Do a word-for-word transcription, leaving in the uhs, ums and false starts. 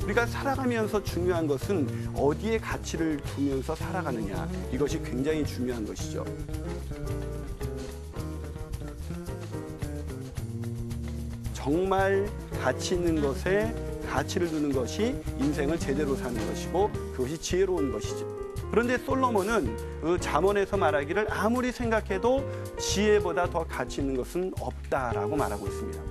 우리가 살아가면서 중요한 것은 어디에 가치를 두면서 살아가느냐. 이것이 굉장히 중요한 것이죠. 정말 가치 있는 것에 가치를 두는 것이 인생을 제대로 사는 것이고 그것이 지혜로운 것이죠. 그런데 솔로몬은 잠언에서 말하기를 아무리 생각해도 지혜보다 더 가치 있는 것은 없다라고 말하고 있습니다.